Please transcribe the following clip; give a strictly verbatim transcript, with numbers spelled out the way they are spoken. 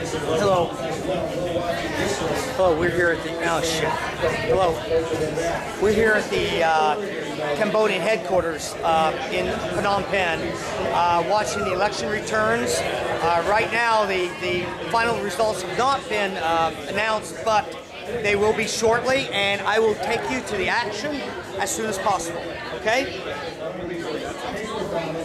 Hello. Hello, we're here at the, oh shit. Hello. We're here at the uh, Cambodian headquarters uh, in Phnom Penh, uh, watching the election returns. Uh, right now, the, the final results have not been uh, announced, but they will be shortly, and I will take you to the action as soon as possible, okay?